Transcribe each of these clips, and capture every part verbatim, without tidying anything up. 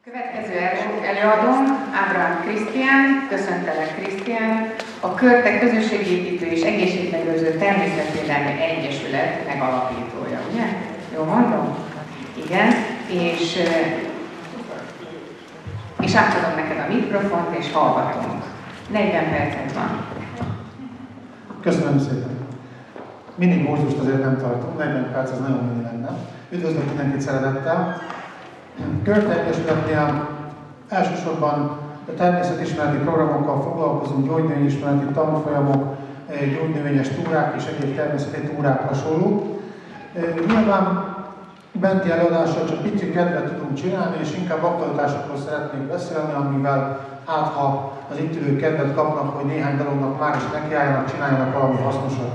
Következő előadóm Ábrahám Krisztián, köszöntelek Krisztián, a Körte Közösségépítő és Egészségmegőrző Természetvédelmi Egyesület megalapítója, ugye? Jól mondom? Igen, és, és átadom neked a mikrofont, és hallgatunk. negyven percet van. Köszönöm szépen. Mindig mózust azért nem tartunk, negyven perc az nagyon mennyi lenne. Üdvözlök mindenkit szeretettel. Körte Egyesületnél elsősorban a természetismereti programokkal foglalkozunk, gyógynövényismereti tanfolyamok, gyógynövényes túrák és egyéb természeti túrák hasonló. Nyilván benti előadással csak pici kedvet tudunk csinálni, és inkább aktualitásokról szeretnék beszélni, amivel hát ha az itt ülők kedvet kapnak, hogy néhány dolognak már is nekiálljanak, csináljanak valami hasznosat.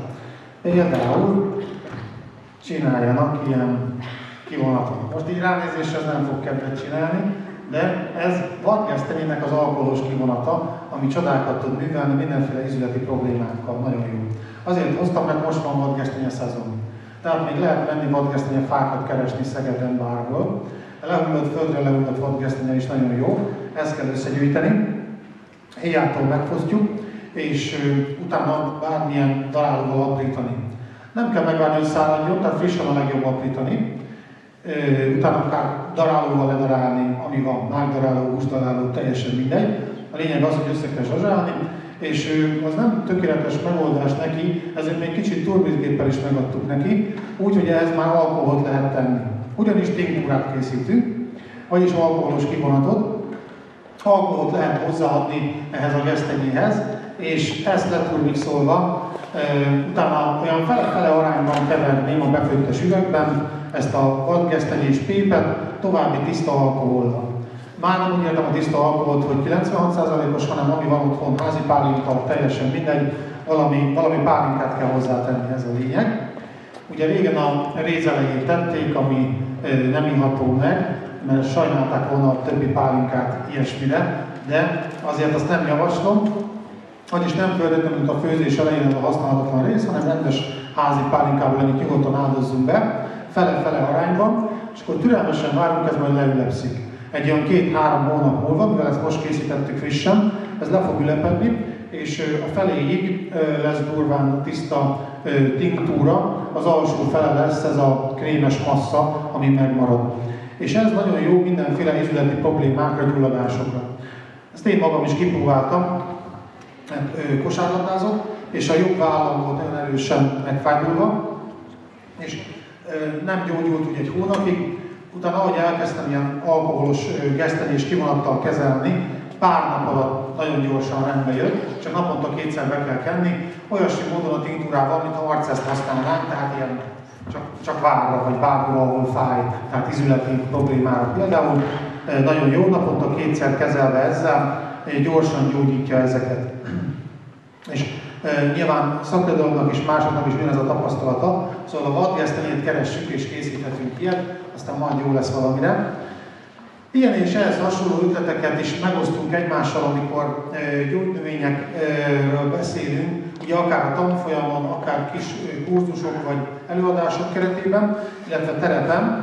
Például csináljanak ilyen kivonatot. Most így ránézésre ez nem fog kedvet csinálni, de ez vadgesztenyének az alkoholos kivonata, ami csodákat tud művelni mindenféle ízületi problémákkal. Nagyon jó. Azért hoztam, mert most van vadgesztenye szezon. Tehát még lehet menni vadgesztenye fákat keresni Szegeden bárhol. A lehullott földre lehullott vadgesztenye is nagyon jó. Ezt kell összegyűjteni. Héjától megfosztjuk, és utána bármilyen darálóval aprítani. Nem kell megvárni, hogy száradjon, tehát frissen a legjobb aprítani. Utána akár darálóval ledarálni, ami van, mágdaráló, húsdaráló, teljesen mindegy. A lényeg az, hogy össze kell zsazsálni, és az nem tökéletes megoldás neki, ezért még kicsit turbizgéppel is megadtuk neki, úgyhogy ehhez már alkoholt lehet tenni. Ugyanis tinktúrát készítünk, vagyis alkoholos kivonatot. Alkoholt lehet hozzáadni ehhez a gesztenyéhez, és ezt leturmixolva, utána olyan fele-fele arányban keverném a befőttes üvegben ezt a vadgesztenyés pépet további tiszta alkohollal. Már nem úgy értem a tiszta alkoholt, hogy kilencvenhat százalékos, hanem ami van otthon, házi pálinka, teljesen mindegy, valami, valami pálinkát kell hozzátenni, ez a lényeg. Ugye régen a réz elején tették, ami nem iható meg, mert sajnálták volna a többi pálinkát ilyesmire, de azért azt nem javaslom, vagyis nem feltétlenül, mint a főzés elején a használhatatlan rész, hanem rendes házi pálinkából lenni nyugodtan áldozzunk be, fele-fele arányban, és akkor türelmesen várunk, ez majd leülepszik. Egy olyan két-három hónap múlva, mivel ezt most készítettük frissen, ez le fog ülepedni, és a feléig lesz durván tiszta tinktúra, az alsó fele lesz ez a krémes massza, ami megmarad. És ez nagyon jó mindenféle ízületi problémákra, gyulladásokra. Ezt én magam is kipróbáltam, kosárlabdázok, és a jobb vállam volt nagyon erősen megfájdulva, és nem gyógyult úgy egy hónapig. Utána, ahogy elkezdtem ilyen alkoholos gesztenyés kivonattal kezelni, pár nap alatt nagyon gyorsan rendbe jött, csak naponta kétszer be kell kenni, olyasmi módon a tinktúrával, mint ha arceszt használnánk, tehát ilyen csak, csak várra, vagy bárhol, ahol fáj, tehát izületi problémára. Például nagyon jó, naponta kétszer kezelve ezzel, gyorsan gyógyítja ezeket. És e, nyilván szakirodalomnak és másoknak is ugyanez a tapasztalata, szóval a vadgesztenyét keressük és készíthetünk ilyet, aztán majd jó lesz valamire. Ilyen és ehhez hasonló ötleteket is megosztunk egymással, amikor e, gyógynövényekről beszélünk, ugye akár a tanfolyamon, akár kis kurzusok vagy előadások keretében, illetve terepen.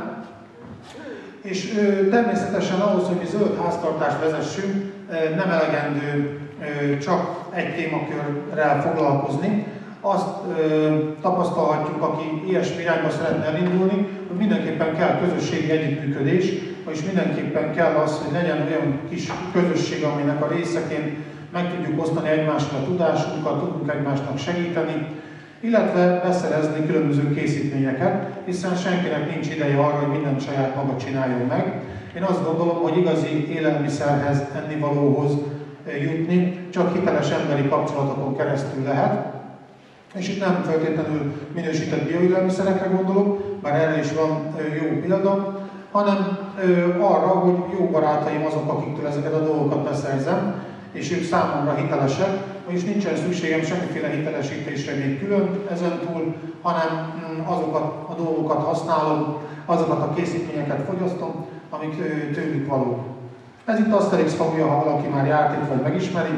És ö, természetesen ahhoz, hogy mi zöld háztartást vezessünk, nem elegendő csak egy témakörrel foglalkozni. Azt ö, tapasztalhatjuk, aki ilyesmi irányba szeretne elindulni, hogy mindenképpen kell közösségi együttműködés, és mindenképpen kell az, hogy legyen olyan kis közösség, aminek a részeként meg tudjuk osztani egymással a tudásunkat, tudunk egymásnak segíteni, illetve beszerezni különböző készítményeket, hiszen senkinek nincs ideje arra, hogy mindent saját maga csináljon meg. Én azt gondolom, hogy igazi élelmiszerhez, ennivalóhoz jutni csak hiteles emberi kapcsolatokon keresztül lehet. És itt nem feltétlenül minősített bioélelmiszerekre gondolok, bár erre is van jó példa, hanem arra, hogy jó barátaim azok, akiktől ezeket a dolgokat beszerzem, és ők számomra hitelesek, vagyis nincsen szükségem semmiféle hitelesítésre még külön ezen túl, hanem azokat a dolgokat használom, azokat a készítményeket fogyasztom, amik tőlük valók. Ez itt Asterix fogja, ha valaki már járt itt, vagy megismeri.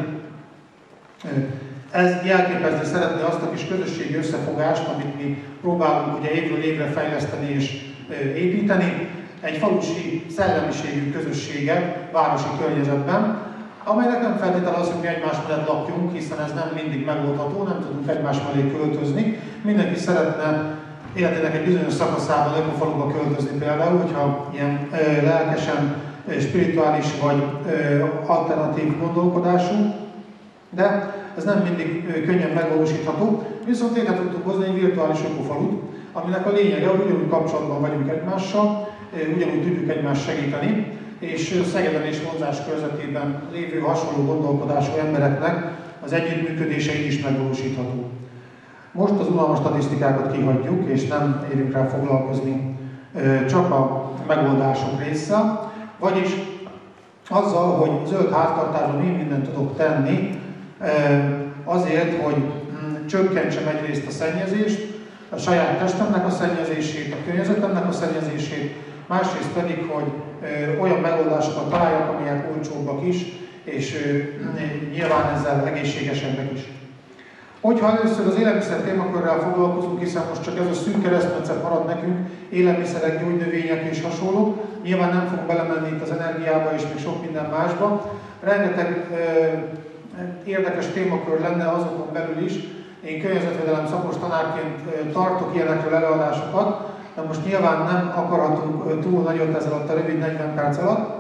Ez jelképezni szeretné azt a kis közösségi összefogást, amit mi próbálunk ugye évről évre fejleszteni és építeni. egy falusi szellemiségű közösséget városi környezetben, amelynek nem feltétlenül az, hogy mi egymás mellett lakjunk, hiszen ez nem mindig megoldható, nem tudunk egymás mellé költözni. Mindenki szeretne életének egy bizonyos szakaszában ökofaluba költözni például, hogyha ilyen ö, lelkesen, ö, spirituális vagy ö, alternatív gondolkodású, de ez nem mindig ö, könnyen megvalósítható. Viszont létre tudtuk hozni egy virtuális ökofalut, aminek a lényege, hogy ugyanúgy kapcsolatban vagyunk egymással, ö, ugyanúgy tudjuk egymást segíteni, és Szegeden és vonzás körzetében lévő hasonló gondolkodású embereknek az együttműködése így is megvalósítható. Most az unalmas statisztikákat kihagyjuk, és nem érünk rá foglalkozni csak a megoldások résszel, vagyis azzal, hogy zöld háztartásban én mindent tudok tenni azért, hogy csökkentsem egyrészt a szennyezést, a saját testemnek a szennyezését, a környezetemnek a szennyezését, másrészt pedig, hogy olyan megoldásokat találjak, amelyek olcsóbbak is, és nyilván ezzel egészségesebbek is. Hogyha először az élelmiszer témakörrel foglalkozunk, hiszen most csak ez a szűk keresztmetszet marad nekünk, élelmiszerek, gyógynövények és hasonlók, nyilván nem fogunk belemenni itt az energiába és még sok minden másba. Rengeteg ö, érdekes témakör lenne azokon belül is. Én környezetvédelem szakos tanárként tartok ilyenekről előadásokat, de most nyilván nem akarhatunk túl nagyot ez alatt a rövid negyven perc alatt.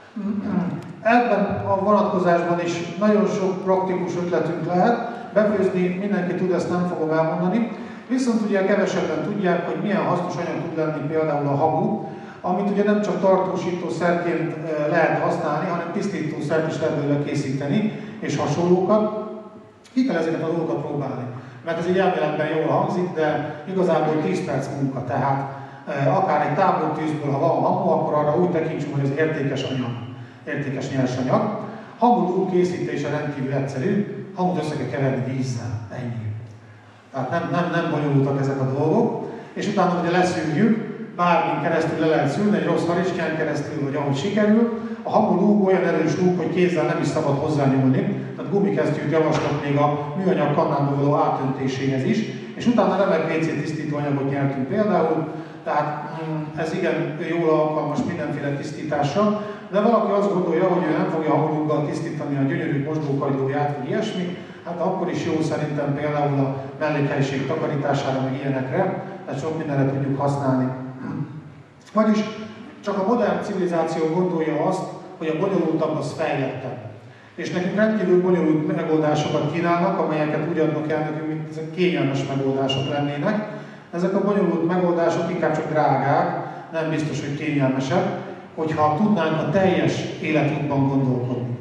Ebben a vonatkozásban is nagyon sok praktikus ötletünk lehet. Befőzni mindenki tud, ezt nem fogom elmondani. Viszont ugye kevesebben tudják, hogy milyen hasznos anyag tud lenni például a hamu, amit ugye nem csak tartósítószerként lehet használni, hanem tisztítószert is lehet belőle készíteni, és hasonlókat. Ki kell ezeket a dolgokat próbálni. Mert ez egy elméletben jól hangzik, de igazából tíz perc munka. Tehát akár egy tábortűzből, ha van hamu, akkor arra úgy tekintsünk, hogy ez értékes anyag, értékes nyersanyag. Hamu készítése rendkívül egyszerű, hamut össze kell keverni vízzel, ennyi. Tehát nem, nem, nem bonyolultak ezek a dolgok, és utána ugye leszűrjük, bármin keresztül le lehet szűrni, egy rossz hariskán keresztül, vagy ahogy sikerül. A hamu lúg olyan erős lúg, hogy kézzel nem is szabad hozzányúlni, tehát gumikesztyűt javaslok még a műanyag kannába való átöntéséhez is, és utána remek vé cé tisztítóanyagot nyertünk például, tehát ez igen jól alkalmas mindenféle tisztításra, de valaki azt gondolja, hogy ő nem fogja hamuluggal tisztítani a gyönyörű mosdókagylóját, vagy ilyesmi, hát akkor is jó szerintem például a mellékhelyiség takarítására, meg ilyenekre, tehát sok mindenre tudjuk használni. Vagyis csak a modern civilizáció gondolja azt, hogy a bonyolultabb az fejlettebb. És nekünk rendkívül bonyolult megoldásokat kínálnak, amelyeket úgy adnak el nekünk, mint ezek kényelmes megoldások lennének. Ezek a bonyolult megoldások inkább csak drágák, nem biztos, hogy kényelmesek, hogyha tudnánk a teljes életútban gondolkodni.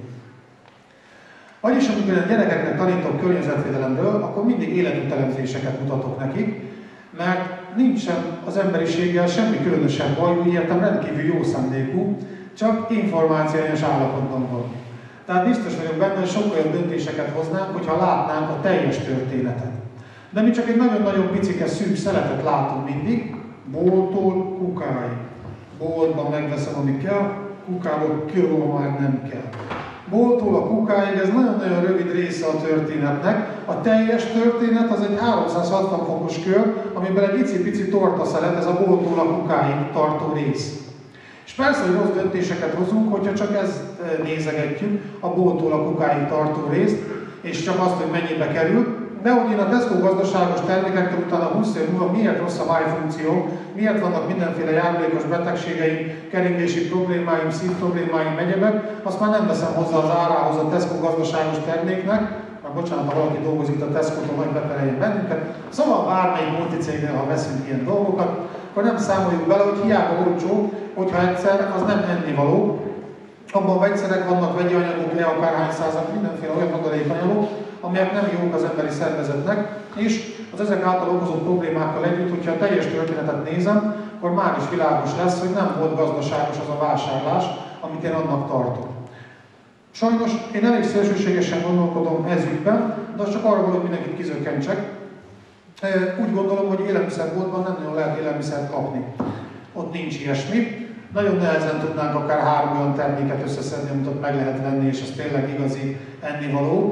Vagyis amikor a gyerekeknek tanítok környezetvédelemről, akkor mindig életútelemzéseket mutatok nekik, mert nincsen az emberiséggel semmi különösebb baj, úgy értem rendkívül jó szándékú, csak információs állapotban van. Tehát biztos vagyok benne, hogy sokkal jobb döntéseket hoznánk, hogyha látnánk a teljes történetet. De mi csak egy nagyon-nagyon picike szűk szeletet látunk mindig, bolttól kukáig. Boltban megveszem, ami kell, kukából kiló már nem kell. Bolttól a kukáig, ez nagyon-nagyon rövid része a történetnek. A teljes történet az egy háromszázhatvan fokos kör, amiben egy icipici tortaszelet, ez a bolttól a kukáig tartó rész. És persze, hogy rossz döntéseket hozunk, hogyha csak ezt nézegetjük, a bolttól a kukáig tartó részt, és csak azt, hogy mennyibe kerül. De hogy én a Tesco gazdaságos termékektől utána húsz év múlva miért rossz a májfunkció, miért vannak mindenféle járulékos betegségeim, keringési problémáim, szívproblémáim, egyebek, azt már nem veszem hozzá az árához a Tesco gazdaságos terméknek, már bocsánat, ha valaki dolgozik a Tesco-tól, majd bepereljen bennünket. Szóval bármelyik multicégnél, ha veszünk ilyen dolgokat, akkor nem számoljuk bele, hogy hiába olcsó, hogyha egyszer az nem ennivaló. Abban vegyszerek vannak, vegyi anyagok, le akárhány százak, mindenféle olyan adalékanyagok, amelyek nem jók az emberi szervezetnek, és az ezek által okozott problémákkal együtt, hogyha a teljes történetet nézem, akkor már is világos lesz, hogy nem volt gazdaságos az a vásárlás, amit én annak tartok. Sajnos én elég szélsőségesen gondolkodom ez ügyben, de az csak arra való, hogy mindenkit kizökkentsek. Úgy gondolom, hogy élelmiszerboltban nem nagyon lehet élelmiszert kapni. Ott nincs ilyesmi. Nagyon nehezen tudnánk akár három olyan terméket összeszedni, amit ott meg lehet venni, és az tényleg igazi ennivaló.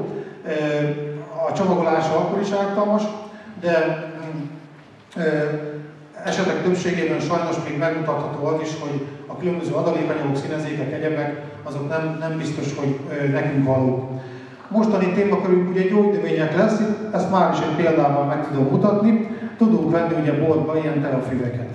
A csomagolása akkor is ártalmas, de esetek többségében sajnos még megmutatható az is, hogy a különböző adalékanyagok, színezékek, egyebek, azok nem, nem biztos, hogy nekünk valók. Mostani témakörünk ugye gyógynövények lesz, ezt már is egy példával meg tudom mutatni. Tudunk venni ugye boltba ilyen teafüveket.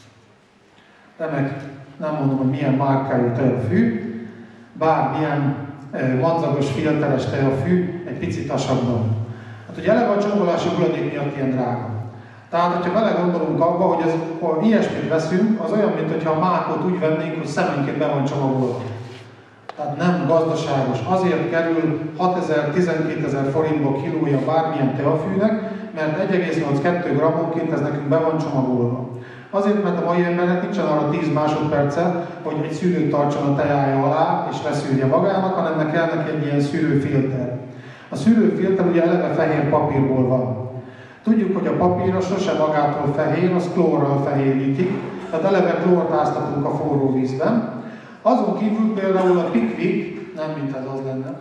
Remek, nem mondom, hogy milyen márkájú teafű, bármilyen madzagos, filteres teafű, egy picit asabban. Hát ugye eleve a csomagolási hulladék miatt ilyen drága. Tehát, hogyha belegondolunk abba, hogy ez, ha ilyesmit veszünk, az olyan, mintha a mákot úgy vennénk, hogy szemenként be van csomagolva. Tehát nem gazdaságos. Azért kerül hatezer-tizenkétezer forintba kilója bármilyen teafűnek, mert egy egész nyolc-kettő grammonként ez nekünk be van csomagolva. Azért, mert a mai embernek nincsen arra tíz másodperce, hogy egy szűrőt tartson a teája alá és leszűrje magának, hanem neki kell neki egy ilyen szűrőfilter. A szűrőfilter ugye eleve fehér papírból van. Tudjuk, hogy a papír sose magától fehér, az klórral fehérítik, tehát eleve klórt áztatunk a forró vízben. Azon kívül például a Pickwick, nem mint ez az lenne,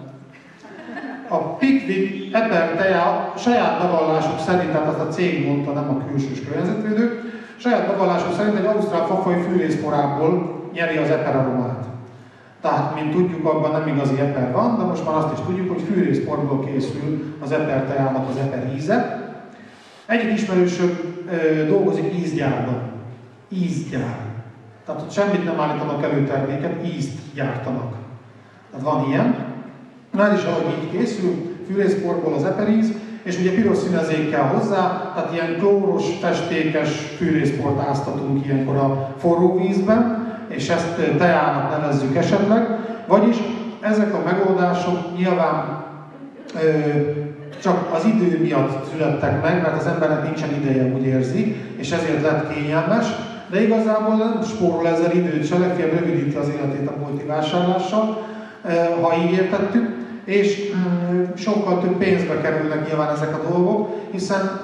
a Pickwick eper teá saját bevallásuk szerint, tehát az a cég mondta, nem a külsős környezetvédők, saját bevallásuk szerint egy ausztrál fafaj fűrészporából nyeri az eper aromát. Tehát, mint tudjuk, abban nem igazi eper van, de most már azt is tudjuk, hogy fűrészporból készül az eper teának az eper íze. Egyik ismerősöm ö, dolgozik ízgyárban. Ízgyár. Tehát ott semmit nem állítanak előterméket, ízt gyártanak. Tehát van ilyen. Már is ahogy így készül, fűrészporból az eperíz, és ugye piros színezékkel hozzá, tehát ilyen klóros, festékes fűrészport áztatunk ilyenkor a forró vízben, és ezt teának nevezzük esetleg. Vagyis ezek a megoldások nyilván ö, csak az idő miatt születtek meg, mert az embernek nincsen ideje, úgy érzi, és ezért lett kényelmes, de igazából nem spórol ezzel időt se, legfeljebb rövidíti az életét a bolti vásárlással, ha így értettük, és sokkal több pénzbe kerülnek nyilván ezek a dolgok, hiszen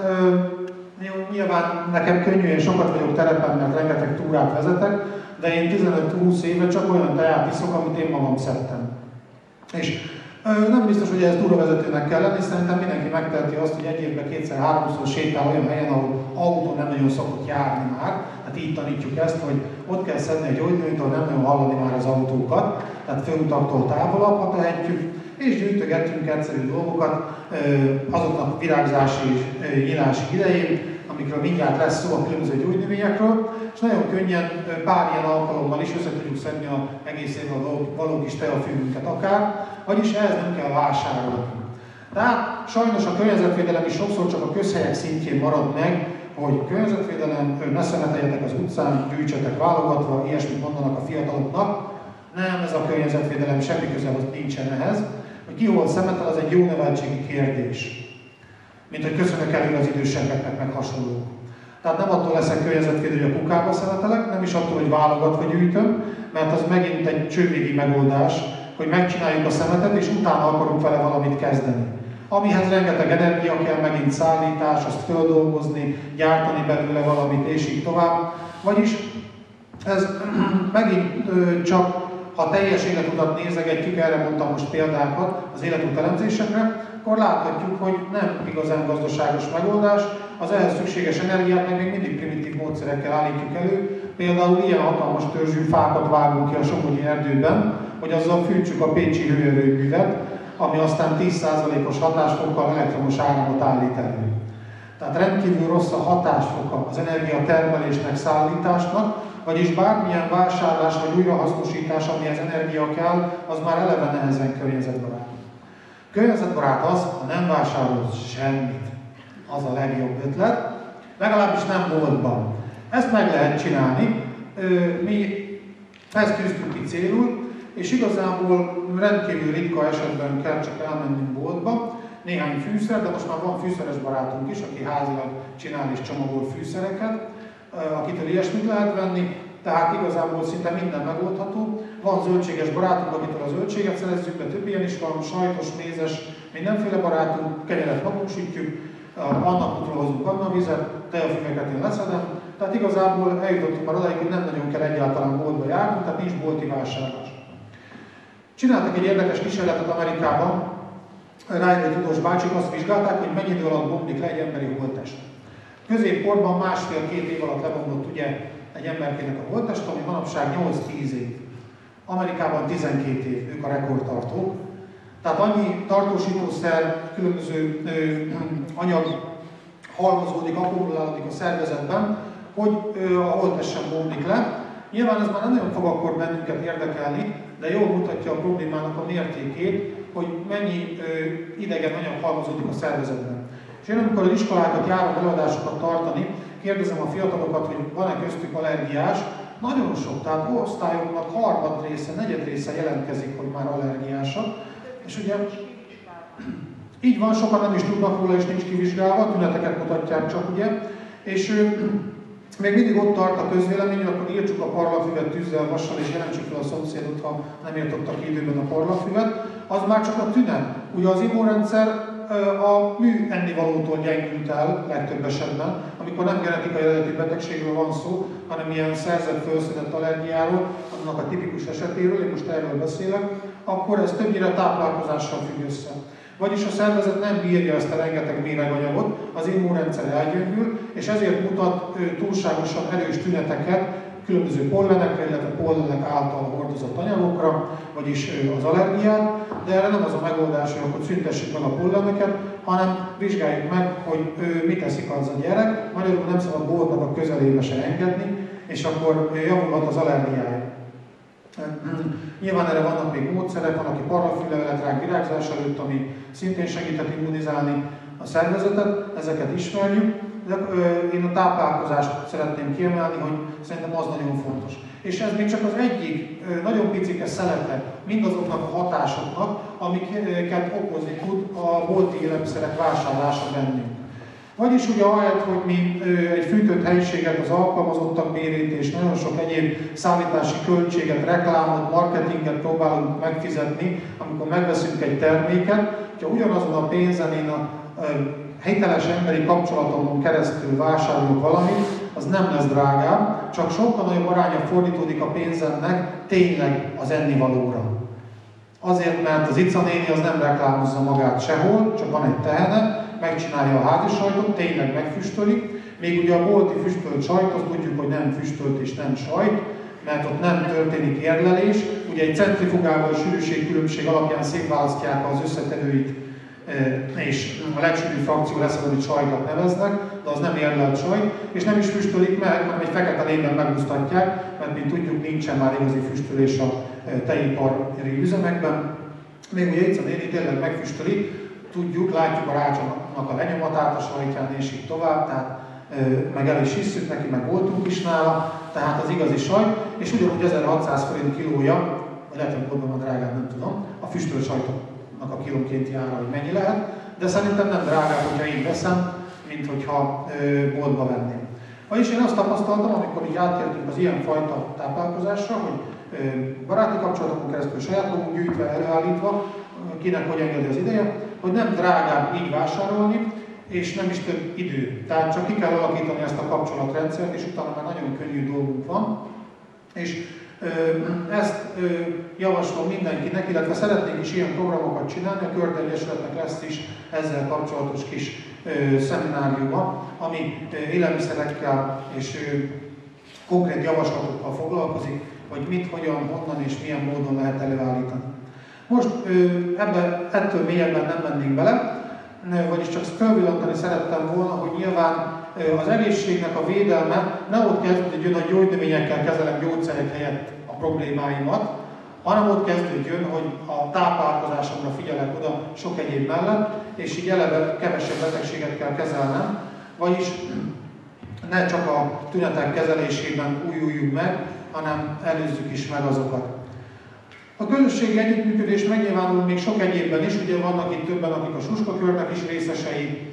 nyilván nekem könnyű, én sokat vagyok terepen, mert rengeteg túrát vezetek, de én tizenöt-húsz éve csak olyan teát iszok, amit én magam szedtem. És nem biztos, hogy ez túravezetőnek kell lenni, szerintem mindenki megteheti azt, hogy egy évben kétszer-háromszor sétál olyan helyen, ahol autó nem nagyon szokott járni már. Hát így tanítjuk ezt, hogy ott kell szedni egy gyógynövényt, ahol nem nagyon hallani már az autókat, tehát főutaktól távolabb, ha tehetjük, és gyűjtögetünk egyszerű dolgokat azoknak virágzási és nyílási idején, amikről mindjárt lesz szó a különböző gyógynövényekről, és nagyon könnyen pár ilyen alkalommal is össze tudjuk szedni az egész évben való kis teafűünket akár, vagyis ehhez nem kell vásárolni. Tehát sajnos a környezetvédelem is sokszor csak a közhelyek szintjén marad meg, hogy környezetvédelem, ne szemeteljetek az utcán, gyűjtsetek válogatva, ilyesmit mondanak a fiataloknak. Nem, ez a környezetvédelem semmi köze nincsen ehhez. Hogy ki hol szemetel, az egy jó neveltségi kérdés. Mint hogy köszönök előre az idősebbeknek, meg hasonlók. Tehát nem attól leszek környezetvédő, hogy a kukába szemetelek, nem is attól, hogy válogatva gyűjtöm, mert az megint egy csővégi megoldás, hogy megcsináljuk a szemetet, és utána akarunk vele valamit kezdeni. Amihez rengeteg energia kell, megint szállítás, azt földolgozni, gyártani belőle valamit, és így tovább. Vagyis ez megint csak, ha teljes életutat nézegetjük, erre mondtam most példákat az életút elemzésekre, akkor láthatjuk, hogy nem igazán gazdaságos megoldás, az ehhez szükséges energiát meg még mindig primitív módszerekkel állítjuk elő. Például ilyen hatalmas törzsű fákat vágunk ki a Somogyi erdőben, hogy azzal fűtsük a pécsi hőerőművet, ami aztán tíz százalékos hatásfokkal elektromos áramot állít elő. Tehát rendkívül rossz a hatásfoka az energiatermelésnek, szállításnak, vagyis bármilyen vásárlás vagy újrahasznosítás, amihez energia kell, az már eleve nehezen környezetbarát. Környezetbarát az, ha nem vásárolsz semmit. Az a legjobb ötlet, legalábbis nem boltban. Ezt meg lehet csinálni. Mi ezt tűztük ki célul, és igazából rendkívül ritka esetben kell csak elmennünk boltba. Néhány fűszer, de most már van fűszeres barátunk is, aki házilag csinál és csomagol fűszereket, akitől ilyesmit lehet venni, tehát igazából szinte minden megoldható. Van zöldséges barátunk, akitől a zöldséget szerezzük, de több ilyen is van, sajtos, mézes, mindenféle barátunk, kenyeret magunk sütjük, annak útról hozunk annak vizet, teafüveket én leszedem. Tehát igazából eljutottunk már odáig, hogy nem nagyon kell egyáltalán boltba járnunk, tehát nincs bolti vásárlás. Csináltak egy érdekes kísérletet Amerikában, Riley tudós bácsik azt vizsgálták, hogy mennyi idő alatt bomlik le egy emberi holttest. Középkorban másfél-két év alatt lebomlott ugye egy emberkének a holtteste, ami manapság nyolc-tíz év. Amerikában tizenkét év, ők a rekordtartók. Tehát annyi tartósítószer, különböző ö, anyag halmozódik, akkumulálódik a szervezetben, hogy ö, a holttest sem bomlik le. Nyilván ez már nem nagyon fog akkor bennünket érdekelni, de jól mutatja a problémának a mértékét, hogy mennyi ö, idegen anyag halmozódik a szervezetben. És én amikor az iskolákat járok előadásokat tartani, kérdezem a fiatalokat, hogy van-e köztük allergiás. Nagyon sok, tehát osztályoknak harmad része, negyed része jelentkezik, hogy már allergiásak. És ugye így van, sokan nem is tudnak róla, és nincs kivizsgálva, tüneteket mutatják csak, ugye. És ő, még mindig ott tart a közvélemény, hogy akkor írtsuk a parlafüvet tűzzel, vassal, és jelentsük fel a szomszédot, ha nem írtottak ki időben a parlafüvet. Az már csak a tünet. Ugye az immunrendszer a mű ennivalótól gyengült el legtöbb esetben, amikor nem genetikai eredetű betegségről van szó, hanem ilyen szerzett, felszedett allergiáról, annak a tipikus esetéről, én most erről beszélek, akkor ez többnyire táplálkozással függ össze. Vagyis a szervezet nem bírja ezt a rengeteg méreganyagot, az immunrendszer elgyöngül, és ezért mutat túlságosan erős tüneteket különböző pollenekre, illetve pollenek által hordozott anyagokra, vagyis az allergiát, de erre nem az a megoldás, hogy akkor szüntessük meg a polleneket, hanem vizsgáljuk meg, hogy mit eszik az a gyerek, magyarul nem szabad boltnak a közelébe se engedni, és akkor javulhat az allergiája. Nyilván erre vannak még módszerek, van, aki parafüllevelet rák virágzás előtt, ami szintén segíthet immunizálni a szervezetet, ezeket ismerjük. De én a táplálkozást szeretném kiemelni, hogy szerintem az nagyon fontos. És ez még csak az egyik nagyon picike szelete mindazoknak a hatásoknak, amiket okozni tud a bolti élelmiszerek vásárlása bennünk. Vagyis ugye ahelyett, hogy mi egy fűtött helyiséget, az alkalmazottak bérét és nagyon sok egyéb szállítási költséget, reklámot, marketinget próbálunk megfizetni, amikor megveszünk egy terméket, hogyha ugyanazon a pénzen én a hiteles emberi kapcsolatomon keresztül vásárolok valamit, az nem lesz drágább, csak sokkal nagyobb aránya fordítódik a pénzemnek tényleg az ennivalóra. Azért, mert az Ica néni az nem reklámozza magát sehol, csak van egy tehene, megcsinálja a házi sajtot, tényleg megfüstölik, még ugye a bolti füstölt sajt, azt tudjuk, hogy nem füstölt és nem sajt, mert ott nem történik érlelés. Ugye egy centrifugával sűrűségkülönbség alapján szétválasztják az összetevőit, és a legsűrűbb frakció lesz az, amit sajtnak neveznek, de az nem érlelt sajt, és nem is füstölik meg, hanem egy fekete lényben megúsztatják, mert mint tudjuk, nincsen már igazi füstölés a tejipari üzemekben. Még ugye Ica néni tényleg megfüstöli, tudjuk, látjuk a rácsnak a lenyomatát a sajtján, és így tovább, tehát meg el is hisszük neki, meg voltunk is nála, tehát az igazi sajt, és ugyanúgy ezerhatszáz forint kilója, vagy lehet, hogy gondolom a drágább, nem tudom, a füstölt sajtoknak a kilónkénti ára, hogy mennyi lehet, de szerintem nem drágább, hogyha én veszem, mint hogyha boltba venném. Vagyis én azt tapasztaltam, amikor így áttértünk az ilyen fajta táplálkozásra, hogy baráti kapcsolatokon keresztül saját magunk gyűjtve, előállítva, kinek hogy engedi az ideje, hogy nem drágább így vásárolni, és nem is több idő. Tehát csak ki kell alakítani ezt a kapcsolatrendszert, és utána már nagyon könnyű dolgunk van. És ö, ezt ö, javaslom mindenkinek, illetve szeretnénk is ilyen programokat csinálni, a Körte Egyesületnek lesz is ezzel kapcsolatos kis ö, szemináriuma, ami ö, élelmiszerekkel és ö, konkrét javaslatokkal foglalkozik, hogy mit, hogyan, honnan és milyen módon lehet előállítani. Most ebbe, ettől mélyebben nem mennénk bele, vagyis csak felvillantani szerettem volna, hogy nyilván az egészségnek a védelme ne ott kezdődjön, hogy gyógynövényekkel kezelem gyógyszerek helyett a problémáimat, hanem ott kezdődjön, hogy a táplálkozásomra figyelek oda sok egyéb mellett, és így eleve kevesebb betegséget kell kezelnem, vagyis ne csak a tünetek kezelésében újuljunk meg, hanem előzzük is meg azokat. A közösségi együttműködés megnyilvánul még sok egyébben is, ugye vannak itt többen, akik a Suskakörnek is részesei,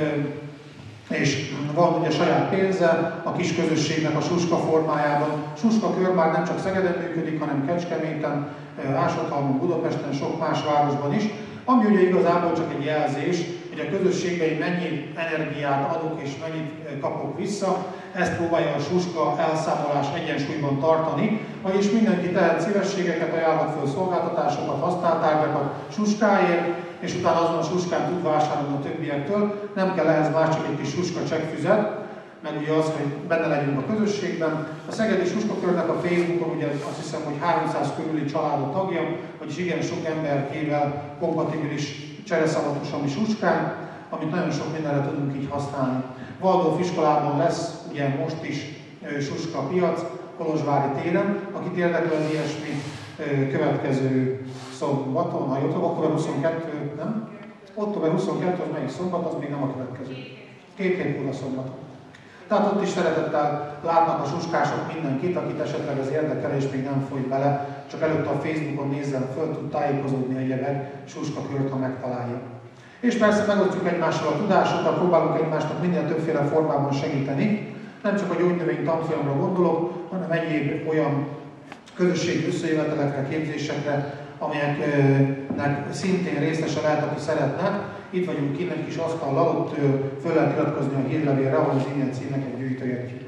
és van ugye saját pénze a kis közösségnek a Suska formájában. Suskakör már nem csak Szegeden működik, hanem Kecskeméten, Ásathalmon, Budapesten, sok más városban is, ami ugye igazából csak egy jelzés, hogy a közösségben én mennyi energiát adok és mennyit kapok vissza, ezt próbálja a Suska elszámolás egyensúlyban tartani, vagyis mindenki tehet szívességeket, ajánlhat föl szolgáltatásokat, használtárgyakat Suskáért, és utána azon a Suskán tud vásárolni a többiektől, nem kell ehhez más, csak egy kis Suska csekkfüzet, meg ugye az, hogy benne legyünk a közösségben. A Szegedi Suskakörnek a Facebookon ugye azt hiszem, hogy háromszáz körüli családot tagja, vagyis igen sok emberkével kompatibilis csereszavatos a mi suskánk, amit nagyon sok mindenre tudunk így használni. Waldorf iskolában lesz ugye most is suska piac, Kolozsvári téren, akit érdekel az ilyesmi, következő szombaton, ha jól tudom, október huszonkettő, nem? október huszonkettő, az melyik szombat, az még nem a következő. Két hét múlva szombaton. Tehát ott is szeretettel látnak a suskások mindenkit, akit esetleg az érdekel és még nem folyt bele, csak előtte a Facebookon nézzen föl, tud tájékozódni egyebek suskakört, ha megtalálja. És persze megosztjuk egymással a tudásokat, próbálunk egymásnak minden többféle formában segíteni. Nem csak a gyógynövény tanfolyamra gondolok, hanem egyéb olyan közösségi összejövetelekre, képzésekre, amelyeknek szintén részese lehet, aki szeretne. Itt vagyunk innen kis asztallal, ott föl lehet iratkozni a hírlevélre, ahol az e-mail címeket gyűjtögetjük.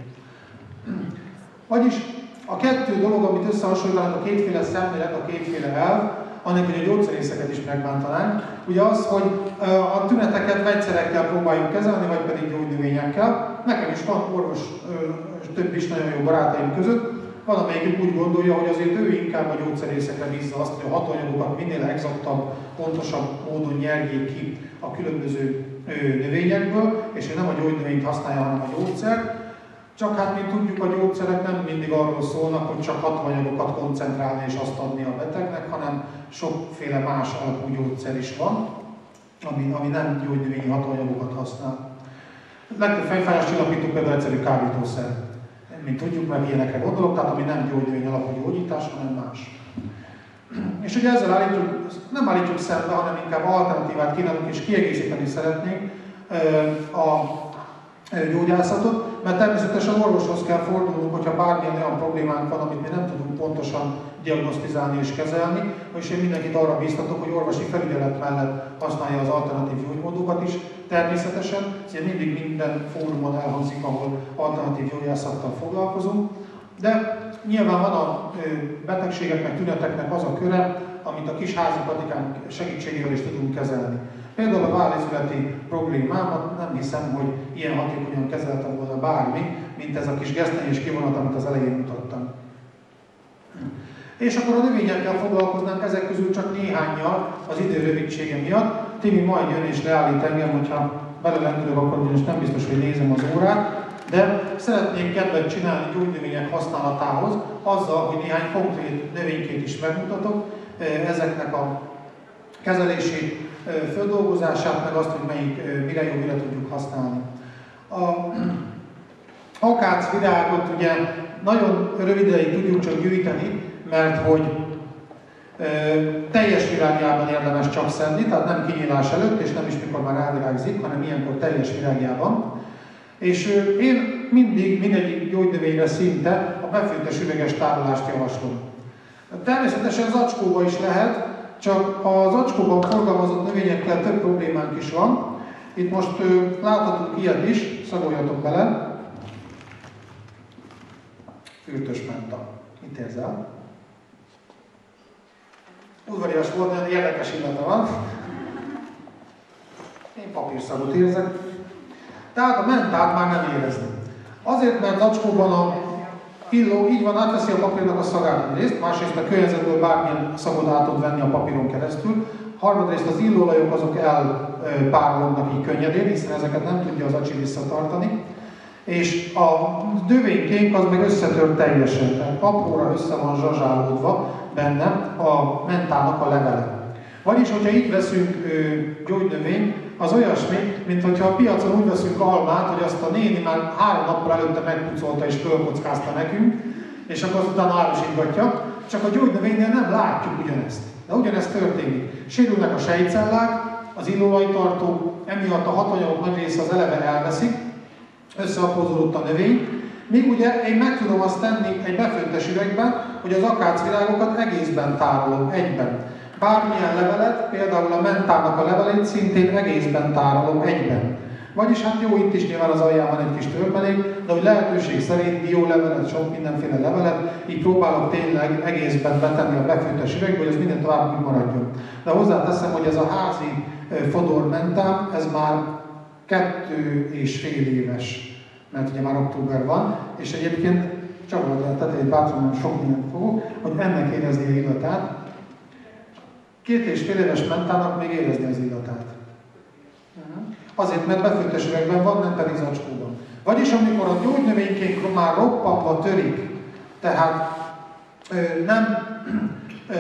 Vagyis a kettő dolog, amit összehasonlítanak, a kétféle szemlélet, a kétféle elv, anélkül, hogy a gyógyszerészeket is megbántanánk, ugye az, hogy a tüneteket vegyszerekkel próbáljuk kezelni, vagy pedig gyógynövényekkel. Nekem is van orvos, több is nagyon jó barátaim között, valamelyikük úgy gondolja, hogy azért ő inkább a gyógyszerészekre bízza azt, hogy a hatóanyagokat minél exaktabb, pontosabb módon nyerjék ki a különböző növényekből, és hogy nem a gyógynövényt használja, hanem a gyógyszert. Csak hát, mint tudjuk, a gyógyszerek nem mindig arról szólnak, hogy csak hatóanyagokat koncentrálni és azt adni a betegnek, hanem sokféle más alapú gyógyszer is van, ami, ami nem gyógynövényi hatóanyagokat használ. Legtöbb fejfájás csillapító például egyszerű kábítószer. Mint tudjuk, meg ilyenekre gondolok, tehát ami nem gyógynövény alapú gyógyítás, hanem más. És ugye ezzel állítjuk, nem állítjuk szembe, hanem inkább alternatívát kínálunk és kiegészíteni szeretnénk a gyógyászatot, mert természetesen orvoshoz kell fordulnunk, hogyha bármilyen olyan problémánk van, amit mi nem tudunk pontosan diagnosztizálni és kezelni, és én mindenkit arra bíztatok, hogy orvosi felügyelet mellett használja az alternatív gyógymódokat is, természetesen, ezért mindig minden fórumon elhangzik, ahol alternatív gyógyászattal foglalkozunk, de nyilván van a betegségeknek, tüneteknek az a köre, amit a kis házi patikánk segítségével is tudunk kezelni. Például a vállézületi problémámat nem hiszem, hogy ilyen hatékonyan kezelte volna bármi, mint ez a kis gesztenyés kivonat, amit az elején mutattam. És akkor a növényekkel foglalkoznánk, ezek közül csak néhánnyal az idő rövidsége miatt. Timi majd jön és leállít engem, hogyha belelendülök, akkor ugyanis nem biztos, hogy nézem az órát, de szeretnék kedvet csinálni gyógynövények használatához, azzal, hogy néhány konkrét növénykét is megmutatok, ezeknek a kezelését, földolgozását, meg azt, hogy melyik mire jó, mire tudjuk használni. A akác virágot ugye nagyon rövid ideig tudjuk csak gyűjteni, mert hogy ö, teljes virágjában érdemes csak szedni, tehát nem kinyílás előtt, és nem is mikor már elvirágzik, hanem ilyenkor teljes virágjában. És ö, én mindig, mindegyik gyógynövényre szinte a befőttes üveges tárolást javaslom. Természetesen zacskóba is lehet, csak az zacskóban forgalmazott növényekkel több problémánk is van. Itt most ö, láthatunk ilyet is, szagoljatok bele. Fürtös menta. Mit érzel? Udvarias volt, nagyon érdekes illata van. Én papírszagot érzek. Tehát a mentát már nem érezni. Azért, mert zacskóban a illó így van, átveszi a papírnak a szagát egyrészt, másrészt a környezetből bármilyen szagot át tud venni a papíron keresztül. Harmadrészt az illóolajok azok elpárolognak így könnyedén, hiszen ezeket nem tudja az acsi visszatartani. És a növénykénk az meg összetört teljesen, tehát apróra össze van zsazsálódva benne a mentának a levele. Vagyis, hogyha így veszünk gyógynövény, az olyasmi, mint hogyha a piacon úgy veszünk almát, hogy azt a néni már három nappal előtte megpucolta és fölkockázta nekünk, és akkor utána árusítgatja, csak a gyógynövénynél nem látjuk ugyanezt. De ugyanezt történik. Sérülnek a sejtcellák, az illóolajtartók, emiatt a hatóanyagok nagy része az eleve elveszik, összeaprózódott a növény, míg ugye én meg tudom azt tenni egy befőttes üvegben, hogy az akácvirágokat egészben tárolom, egyben. Bármilyen levelet, például a mentának a levelét szintén egészben tárolom, egyben. Vagyis hát jó, itt is nyilván az alján van egy kis törmelék, de hogy lehetőség szerint diólevelet, sok mindenféle levelet, így próbálok tényleg egészben betenni a befőttes üvegbe, hogy ez minden tovább úgy maradjon. De hozzáteszem, hogy ez a házi fodor mentám, ez már kettő és fél éves mert ugye már október van, és egyébként csak volt a tetejét bátran, sok mindent fogok, hogy ennek érezni a illatát. Két és fél éves mentának még érezni az illatát. Azért, mert befőttes üvegben van, nem pedig zacskóban. Vagyis amikor a gyógynövénykénk már roppanva törik, tehát ö, nem ö,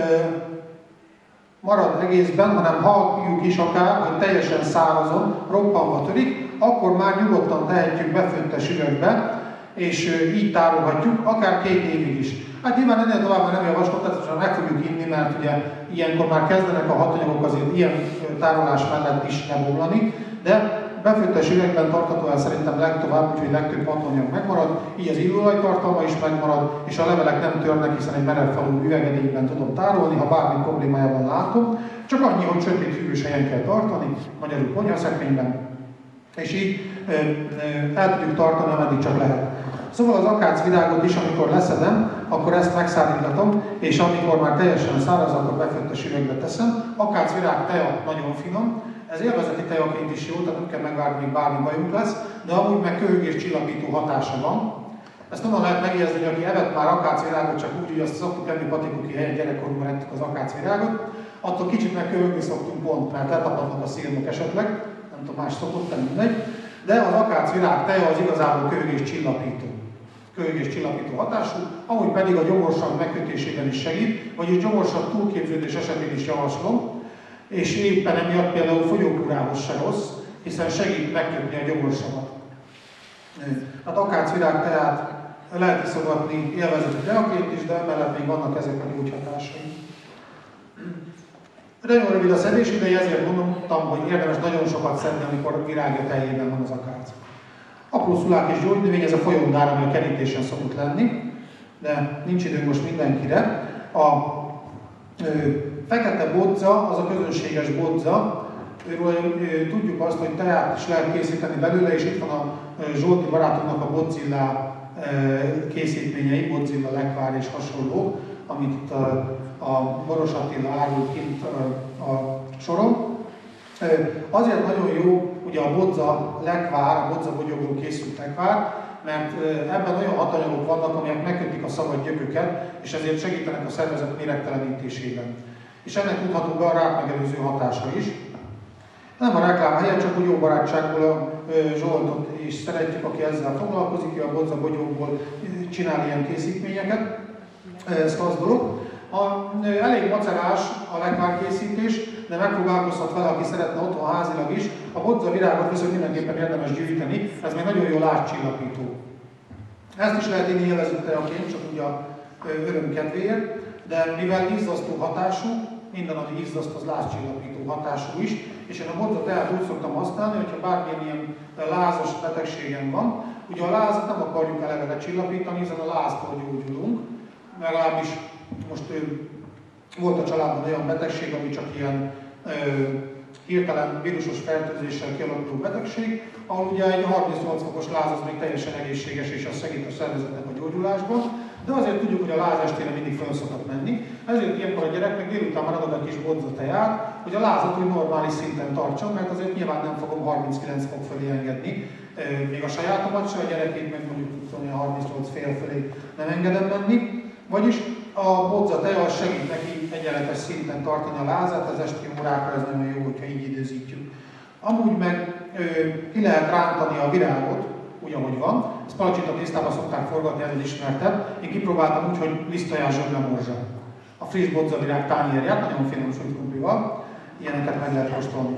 marad egészben, hanem halljuk is akár, hogy teljesen szárazon, roppanva törik, akkor már nyugodtan tehetjük befőttes üvegbe, és ö, így tárolhatjuk, akár két évig is. Hát nyilván ennél tovább már nem javaslom, tehát meg fogjuk inni, mert ugye ilyenkor már kezdenek a hatanyagok azért ilyen tárolás mellett is lebomlani, de befőttes üvegben tartható el szerintem legtovább, úgyhogy legtöbb hatanyag megmarad, így az illóolajtartalma is megmarad, és a levelek nem törnek, hiszen egy merevfalú üvegedélyben tudom tárolni, ha bármi problémájában látom. Csak annyi, hogy sötét hűvös helyen kell tartani, magyarul konyhaszekrényben, és így ö, ö, el tudjuk tartani, ameddig csak lehet. Szóval az akácvirágot is, amikor leszedem, akkor ezt megszárítgatom, és amikor már teljesen száraz, akkor befőttes üvegbe teszem. Akácvirág teja nagyon finom, ez élvezeti tejaként is jó, tehát nem kell megvárni, még bármi bajunk lesz, de amúgy meg köhögés csillapító hatása van. Ezt onnan lehet megjegyezni, hogy aki evett már akácvirágot, csak úgy, hogy azt szoktuk enni patikuki helyen, gyerekkorunkban ettük az akácvirágot, attól kicsit meg köhögni szoktunk pont, mert letapadnak a szélnök esetleg, nem tudom, más szokott, nem mindegy, de az akácvirág teja az igazából köhögés csillapító. Köhögés csillapító hatású, amúgy pedig a gyomorsav megkötésében is segít, vagyis gyomorsav túlképződés esetén is javaslom, és éppen emiatt például fogyókúrához se rossz, hiszen segít megkötni a gyomorsavat. Hát akácvirág teát lehet iszogatni élvezeti teaként is, de emellett még vannak ezek a gyógyhatásai. Nagyon rövid a szedés ideje, ezért mondtam, hogy érdemes nagyon sokat szedni, amikor virágja teljében van az akác. Apró szulák és gyógynövény, ez a folyóndár, ami a kerítésen szokott lenni, de nincs időnk most mindenkire. A ö, fekete bodza, az a közönséges bodza, őről ö, tudjuk azt, hogy teát is lehet készíteni belőle, és itt van a ö, Zsolti barátunknak a Bodzilla ö, készítményei, Bodzilla lekvár és hasonló, amit itt a, a Boros Attila árul kint a, a soron. Azért nagyon jó ugye a bodza lekvár, a bodza bogyóból készült lekvár, mert ebben olyan hatanyagok vannak, amelyek megkötik a szabad gyököket, és ezért segítenek a szervezet méregtelenítésében. És ennek tudható be a rákmegelőző hatása is. Nem a reklám helyen, csak úgy jó barátságból a Zsoltot is szeretjük, aki ezzel foglalkozik, ő a bodza bogyóból csinál ilyen készítményeket. Ez az dolog. A, elég macerás a lekvárkészítés, de megpróbálkozhat vele, aki szeretne otthon házilag is. A bodza virágot viszont mindenképpen érdemes gyűjteni, ez még nagyon jól átcsillapító. Ezt is lehet inni élvezett tejaként, csak úgy a öröm kedvéért, de mivel izzasztó hatású, minden, ami izzaszt, az lázcsillapító hatású is, és én a bodza teát úgy szoktam használni, hogyha bármilyen ilyen lázas betegségem van, ugye a lázat nem akarjuk eleve csillapítani, hiszen a láztól gyógyulunk, legalábbis most ő, volt a családban olyan betegség, ami csak ilyen ö, hirtelen vírusos fertőzéssel kialakuló betegség, ahol ugye egy harmincnyolc fokos láz az még teljesen egészséges, és az segít a szervezetnek a gyógyulásban, de azért tudjuk, hogy a láz estére mindig föl szokott menni, ezért ilyenkor a gyereknek délután már adok egy kis bodza teját, hogy a lázat úgy normális szinten tartson, mert azért nyilván nem fogom harminckilenc fok fölé engedni, még a sajátomat se, a gyerekét meg mondjuk a harmincnyolc fél fölé nem engedem menni. Vagyis a bodza teja segít neki egyenletes szinten tartani a lázát, az esti órákra ez nagyon jó, hogyha így időzítjük. Amúgy meg ö, ki lehet rántani a virágot, úgy ahogy van. Ezt palacsita tésztában szokták forgatni, ez az ismertebb. Én kipróbáltam úgy, hogy liszttojás zsöblemorzsa. A friss bodza virág tányérját, nagyon finom sült krumplival. Ilyeneket meg lehet kóstolni.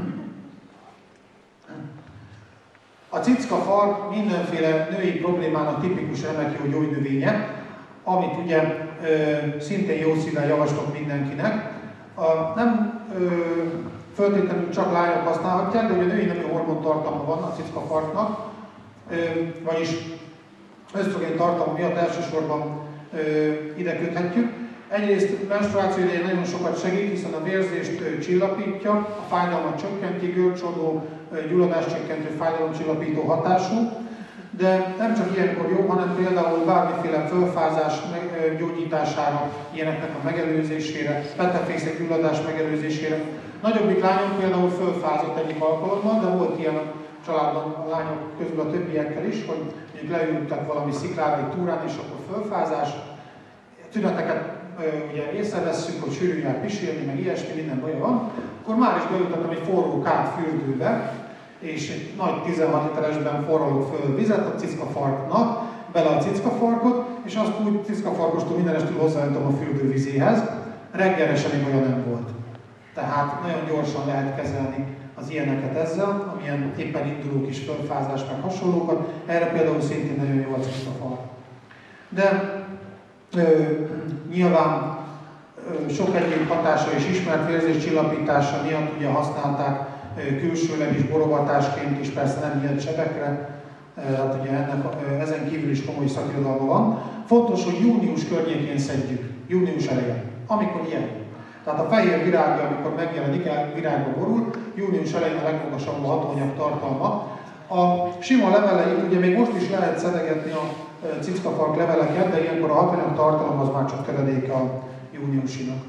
A cickafar mindenféle női problémának tipikus remek jó gyógynövénye, amit ugye ö, szintén jó szívvel javaslok mindenkinek. A, nem ö, föltétlenül csak lányok használhatják, de ugye női nemű hormontartalma van a cickafarknak, ö, vagyis ösztrogén tartalma miatt elsősorban ö, ide köthetjük. Egyrészt menstruáció idején nagyon sokat segít, hiszen a vérzést ö, csillapítja, a fájdalmat csökkenti, görcsodó, gyulladáscsökkentő, fájdalomcsillapító hatású. De nem csak ilyenkor jó, hanem például bármiféle fölfázás gyógyítására, ilyeneknek a megelőzésére, petefészek gyulladás megelőzésére. Nagyobbik lányom például fölfázott egyik alkalommal, de volt ilyen családban a lányok közül a többiekkel is, hogy mondjuk leültek valami sziklára egy túrán, és akkor fölfázás. Tüneteket ugye észrevesszük, hogy sűrűn jár pisilni, meg ilyesmi, minden baja van. Akkor már is beültettem egy forró kád fürdőbe, és egy nagy tizenhat literesben forralok föl vizet a cickafarknak, bele a cickafarkot, és azt úgy cickafarkostól mindenestől hozzáöntöm a fürdővizéhez. Reggelre semmi baja nem volt. Tehát nagyon gyorsan lehet kezelni az ilyeneket ezzel, amilyen éppen induló kis fölfázás, meg hasonlókat. Erre például szintén nagyon jó a cickafark. De ö, nyilván ö, sok egyéb hatása és ismert vérzéscsillapítása miatt ugye használták ö, külsőleg is borogatásként is, persze nem ilyen sebekre. Hát ugye ennek, ezen kívül is komoly szakirodalma van. Fontos, hogy június környékén szedjük, június elején, amikor ilyen. Tehát a fehér virágja, amikor megjelenik, el virágba borul, június elején a legmagasabb a hatóanyag tartalma. A sima leveleit, ugye még most is lehet szedegetni a cickafark leveleket, de ilyenkor a hatóanyag tartalom az már csak töredéke a júniusinak.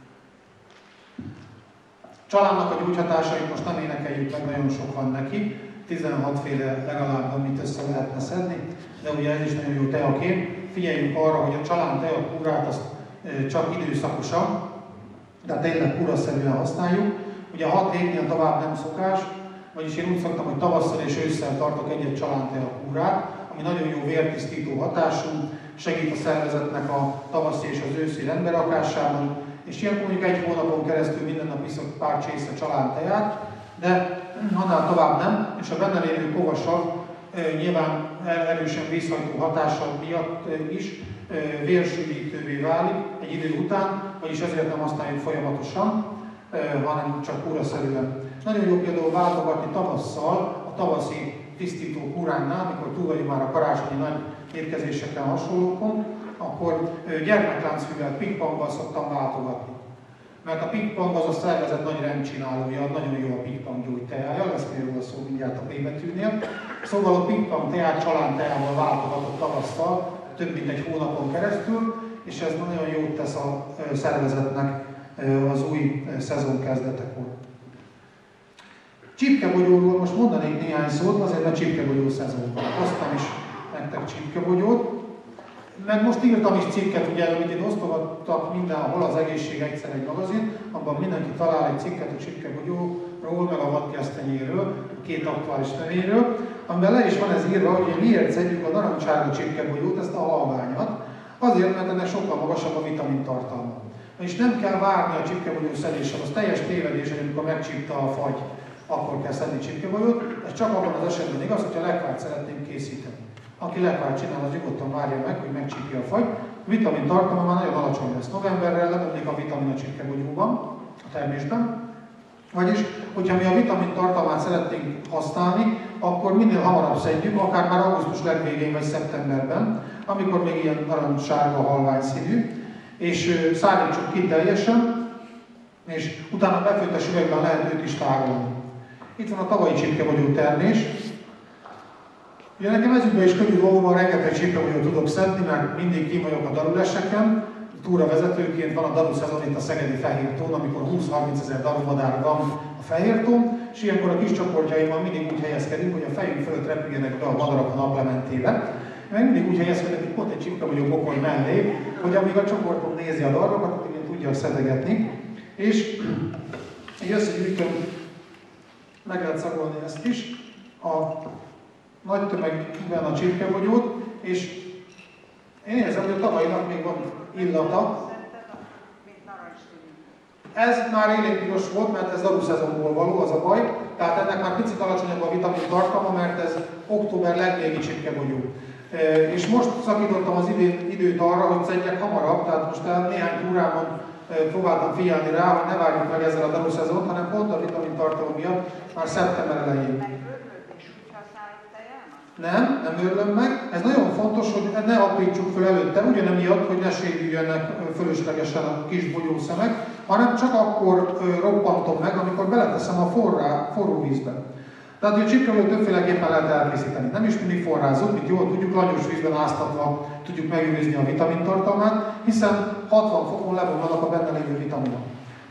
Családnak a gyógyhatásait most nem énekeljük meg, nagyon sok van neki. tizenhat féle legalább, amit össze lehetne szedni, de ugye ez is nagyon jó teakép. Figyeljünk arra, hogy a család teakúrát azt csak időszakosan, de tényleg kúraszerűen használjuk. Ugye hat hétnél tovább nem szokás, vagyis én úgy szoktam, hogy tavasszal és ősszel tartok egy-egy család teakúrát, ami nagyon jó vértisztító hatású, segít a szervezetnek a tavaszi és az őszi rendberakásában, és ilyenkor mondjuk egy hónapon keresztül minden nap iszok pár csésze családteját, de annál tovább nem, és a benne lévő kovasav e, nyilván erősen vízhajtó hatása miatt e, is e, vérsűrítővé válik egy idő után, vagyis ezért nem használjuk folyamatosan, e, hanem csak kúraszerűen. Nagyon jó például váltogatni tavasszal, a tavaszi tisztító kúránnál, amikor túl vagyunk már a karácsonyi nagy étkezéseken hasonlókon, akkor e, gyermekláncfűvel, pingponggal szoktam váltogatni. Mert a pingpong az a szervezet nagy rendcsinálója, nagyon jó a pingpong gyógyteája, lesz még róla szó mindjárt a P betűnél. Szóval a pingpong teát családteával váltogatott tavasszal, több mint egy hónapon keresztül, és ez nagyon jót tesz a szervezetnek az új szezon kezdetekor. Csipkebogyóról most mondanék néhány szót, azért mert csipkebogyó szezon van. Hoztam is nektek csipkebogyót. Meg most írtam is cikket, ugye, amit én osztogattak mindenhol, az Egészség egyszer egy magazin, abban mindenki talál egy cikket a csipkebogyóról, meg a vadgesztenyéről, a két aktuális növényről, amiben le is van ez írva, hogy miért szedjük a narancsárga csipkebogyót, ezt a halványat. Azért, mert ennek sokkal magasabb a vitamin tartalma. És nem kell várni a csipkebogyó szedéssel, az teljes tévedés, hogy amikor megcsípta a fagy, akkor kell szedni csipkebogyót. Ez csak abban az esetben igaz, hogyha lekvárt szeretném készíteni. Aki lekvárt csinál, az nyugodtan várja meg, hogy megcsípja a fagy. A vitamin tartalma már nagyon alacsony lesz. Novemberre lebomlik a vitamin a csipkebogyóban, a termésben. Vagyis, hogyha mi a vitamin tartalmát szeretnénk használni, akkor minél hamarabb szedjük, akár már augusztus legvégén vagy szeptemberben, amikor még ilyen narancssárga halvány színű, és szállítsuk ki teljesen, és utána befőttes üvegben lehet őt is tárolni. Itt van a tavalyi csipkebogyó termés. Ugye nekem ezügyben is könnyű dolgom van, rengeteg csipkebogyót tudok szedni, mert mindig kim vagyok a daruleseken. Túravezetőként van a daru szezon itt a szegedi Fehértón, amikor húsz-harminc ezer darumadár van a Fehértón, és ilyenkor a kis csoportjaimmal mindig úgy helyezkedünk, hogy a fejünk fölött repüljenek be a madarak a naplementébe. Meg mindig úgy helyezkedek, hogy pont egy csipkebogyó bokoly mellé, hogy amíg a csoportom nézi a dararokat, addig én tudjak szedegetni. És így összegyűjtöm, meg lehet szagolni ezt is, a nagy tömegben a csipkebogyót, és én érzem, hogy a tavalyinak még van illata. Ez már élénpiros volt, mert ez daru szezonból való, az a baj. Tehát ennek már picit alacsonyabb a vitamin tartalma, mert ez október legvégi csipkebogyó. És most szakítottam az idén, időt arra, hogy szedjek hamarabb, tehát most néhány túrámon próbáltam figyelni rá, hogy ne várjuk meg ezzel a daru szezont, hanem pont a vitamin tartalom miatt már szeptember elején. Nem, nem őrlöm meg. Ez nagyon fontos, hogy ne aprítsuk fel előtte, ugyanemiatt, hogy ne sérüljenek fölöslegesen a kis bogyószemek, hanem csak akkor roppantom meg, amikor beleteszem a forrá, forró vízbe. Tehát a csipkebogyót többféleképpen lehet elkészíteni. Nem is mindig forrázunk, mint jól tudjuk, langyos vízben áztatva tudjuk megőrizni a vitamin tartalmát, hiszen hatvan fokon lebomlanak a benne lévő vitaminok.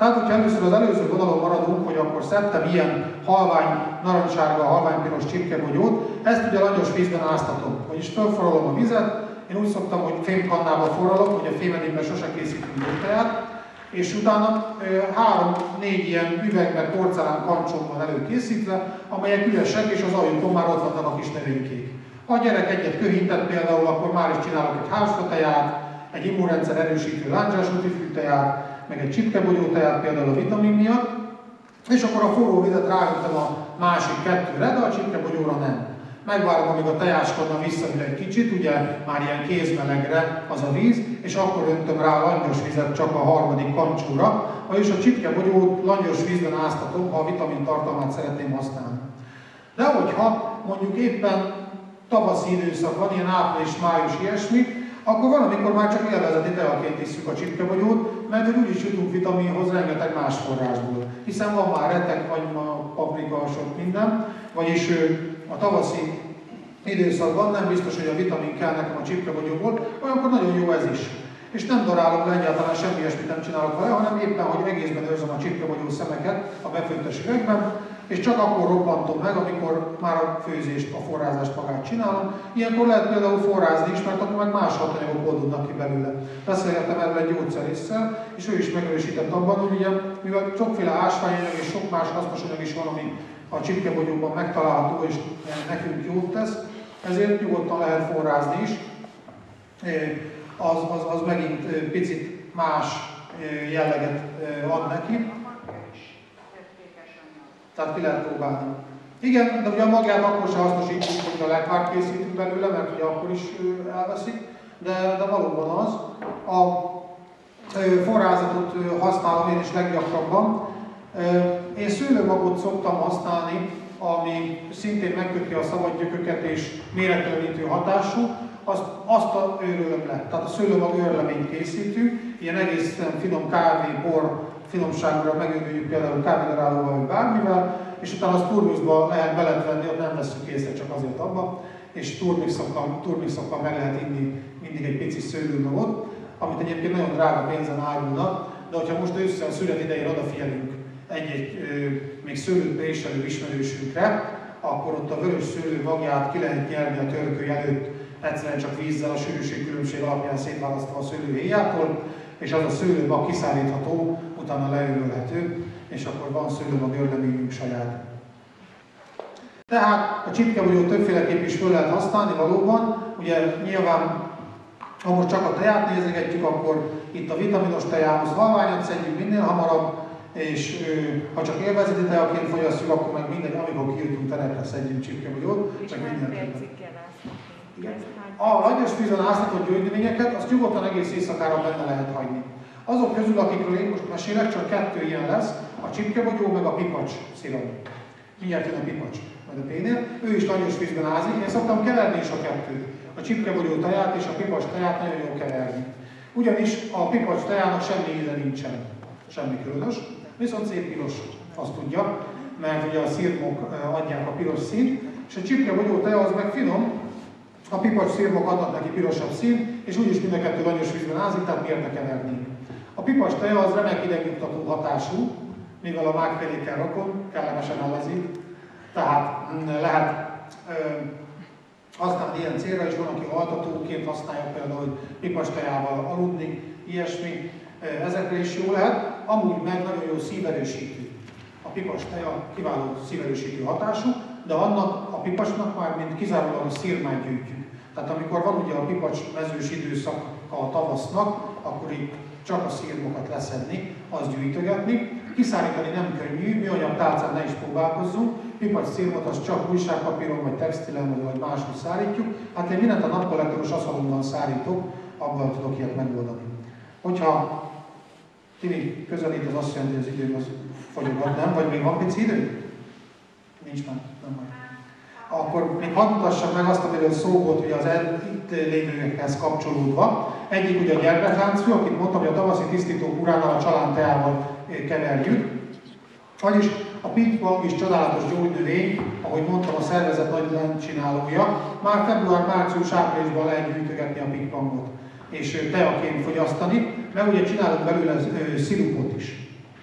Tehát, hogyha először az előző vonalon maradunk, hogy akkor szedtem ilyen halvány narancssárga, halvány piros csipkebogyót, ezt ugye langyos vízben áztatom. Vagyis felforralom a vizet, én úgy szoktam, hogy fémkannába forralom, hogy a fémedényben sose készítünk gyógyteját, és utána három-négy ilyen üvegben porcelán kancsón van előkészítve, amelyek üresek, és az aljukon már ott vannak a kis növénykék. Ha a gyerek egyet köhintett például, akkor már is csinálok egy házfateját, egy immunrendszer erősítő lándzsás útifűteját, meg egy csipkebogyóteját például a vitamin miatt, és akkor a forró vizet ráöntöm a másik kettőre, de a csipkebogyóra nem. Megvárom, amíg a tejáskodna visszaül egy kicsit, ugye már ilyen kézmelegre az a víz, és akkor öntöm rá a langyos vizet csak a harmadik kancsóra, vagyis a csipkebogyót langyos vízben áztatom, ha a vitamin tartalmát szeretném használni. De hogyha mondjuk éppen tavaszi időszak van, ilyen április, május, ilyesmi, akkor van, amikor már csak élvezeti teaként isszük a csipkebogyót, mert hogy úgyis jutunk vitaminhoz rengeteg más forrásból. Hiszen van már retek, hagyma, paprika, sok minden, vagyis a tavaszi időszakban nem biztos, hogy a vitamin kell nekem a csipkebogyóból, olyankor nagyon jó ez is. És nem darálok le, egyáltalán semmi ilyesmit nem csinálok vele, hanem éppen, hogy egészben őrzöm a csipkebogyó szemeket a befőttes üvegben, és csak akkor robbantom meg, amikor már a főzést, a forrázást magát csinálom. Ilyenkor lehet például forrázni is, mert akkor meg más hatanyagok oldódnak ki belőle. Beszélgettem erről egy gyógyszerésszel, és ő is megerősített abban, hogy ugye, mivel sokféle ásványanyag és sok más hasznos anyag is van, ami a csipkebogyóban megtalálható és nekünk jót tesz, ezért nyugodtan lehet forrázni is. Az, az, az megint picit más jelleget ad neki. Tehát ki lehet próbálni. Igen, de ugye a magját akkor sem hasznosítjuk, hogy a lekvárt készítünk belőle, mert ugye akkor is elveszik, de, de valóban az. A forrázatot használom én is leggyakrabban. Én szőlőmagot szoktam használni, ami szintén megköti a szabad gyököket és mérettelenítő hatású, azt, azt a őrölöm le. Tehát a szőlőmag őrleményt készítünk, ilyen egészen finom kávé, bor finomságra megőrüljük például kávédarálóval vagy bármivel, és utána azt turmixba lehet beletvenni, ott nem veszünk észre, csak azért abba, és turmixokkal, turmixokkal meg lehet inni mindig egy pici szőlőmagot, amit egyébként nagyon drága pénzen árulnak, de hogyha most ősszel szület idején odafigyelünk egy-egy még szőlőt préselő ismerősünkre, akkor ott a vörös szőlő magját ki lehet nyerni a törköly előtt, egyszerűen csak vízzel a sűrűség különbség alapján szétválasztva a szőlőhéjától, és az a szőlőmag kiszállítható, utána leőrölhető, és akkor van szőlőmag őrleményünk saját. Tehát a csipkebogyót többféleképp is föl lehet használni valóban. Ugye nyilván, ha most csak a teját nézegetjük, akkor itt a vitaminos tejához halványat szedjük minél hamarabb, és ha csak élvezeti tejaként fogyasszuk, akkor meg mindegy, amikor kijutunk terepre szedjünk csipkebogyót. A langyos vízben áztatott gyógynövényeket, azt nyugodtan egész éjszakára benne lehet hagyni. Azok közül, akikről én most mesélek, csak kettő ilyen lesz, a csipkebogyó meg a pipacs szirom. Mindjárt jön a pipacs, majd a pénél. Ő is langyos vízben ázik, én szoktam keverni is a kettőt. A csipkebogyó taját és a pipacs taját nagyon jó keverni. Ugyanis a pipacs tajának semmi íze nincsen, semmi különös, viszont szép piros, azt tudja, mert ugye a szirmok adják a piros színt, és a csipkebogyó taja az meg finom, a pipacs szirmok adnak neki pirosabb szín, és úgyis mind a kettő langyos vízben ázik, tehát miért ne kevernénk. A pipacs teja az remek idegnyugtató hatású, mivel a mágfélékkel rokon, kellemesen ellezi, tehát lehet ö, használni ilyen célra is, van, aki altatóként használja például, hogy pipacs tejával aludni, ilyesmi, ezekre is jó lehet. Amúgy meg nagyon jó szíverősítő. A pipacs teja kiváló szíverősítő hatású, de annak a pipacsnak már mint kizárólag a szirmát gyűjtjük. Tehát amikor van ugye a pipacs mezős időszak a tavasznak, akkor itt csak a szirmokat leszedni, azt gyűjtögetni. Kiszárítani nem könnyű, műanyag tálcán ne is próbálkozzunk. Pipacs szirmot az csak újságpapíron, vagy textilen, vagy máshogy szárítjuk. Hát én mindent a napkollektoros aszalomban szárítok, abban tudok ilyet megoldani. Hogyha Timi közelít, az azt jelenti, hogy az idő az fogyogat, nem? Vagy még van pici idő? Nincs már, nem majd. Akkor még hadd mutassam meg azt, amiről szó volt ugye az itt lévőkhez kapcsolódva. Egyik ugye a gyermekláncfű, akit mondtam, hogy a tavaszi tisztító kuránál a csalán teával keverjük. Vagyis a pitpang is csodálatos gyógynövény, ahogy mondtam, a szervezet nagy lentcsinálója. Már február-március-áprilisban lehet gyűjtögetni a pitpangot és teaként fogyasztani, mert ugye csinálunk belőle szirupot is.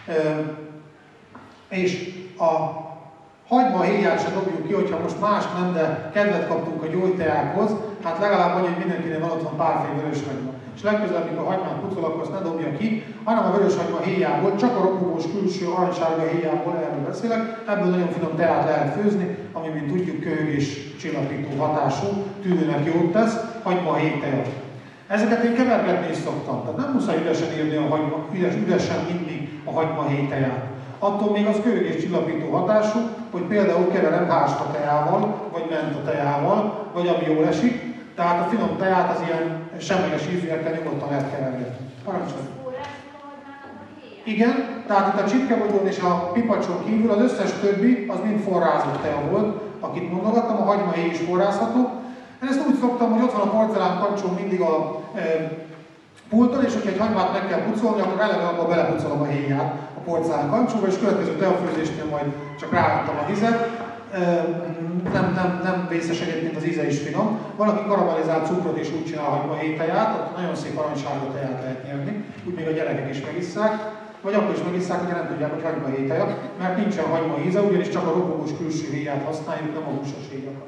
És a hagymahéját se dobjuk ki, hogyha most más nem, de kedvet kaptunk a gyógyteákhoz, hát legalább annyi, hogy mindenkinek van otthon párfél vöröshagyma. És legközelebb, amikor a hagymát pucolok, azt ne dobja ki, hanem a vöröshagyma héjából, csak a ropogós külső aranysárga héjából, erről beszélek, ebből nagyon finom teát lehet főzni, ami, mint tudjuk, köhögés csillapító hatású, tűnőnek jót tesz, hagymahéjteja. Ezeket én kevergetni is szoktam, tehát nem muszáj üresen írni a hagyma, üres, üresen inni a hagymahéjteját. Attól még az köhögés csillapító hatású, hogy például keverem hásta teával, vagy menta teával, vagy ami jól esik. Tehát a finom teát az ilyen semleges ízűekkel nyugodtan lehet kevergetni. Parancsolj! Igen, tehát itt a csipkebogyón és a pipacson kívül az összes többi az mind forrázott tea volt, akit mondogattam, a hagymahéj is forrázható. Én ezt úgy szoktam, hogy ott van a porcelán kancsón mindig a e, pulton, és hogyha egy hagymát meg kell pucolni, akkor eleve abba belepucolom a héját a porcelán kancsóba, és következő teafőzésnél majd csak ráadtam a vizet. Nem, nem, nem vészes egyébként, az íze is finom. Valaki karamellizált cukrot és úgy csinál hagymahéjteját, ott nagyon szép aranysárga teját lehet nyerni, úgy még a gyerekek is megisszák, vagy akkor is megisszák, hogy nem tudják, hogy hagymahéjteja, mert nincsen hagyma íze, ugyanis csak a ropogós külső héját használjuk, nem a húsos héjakat.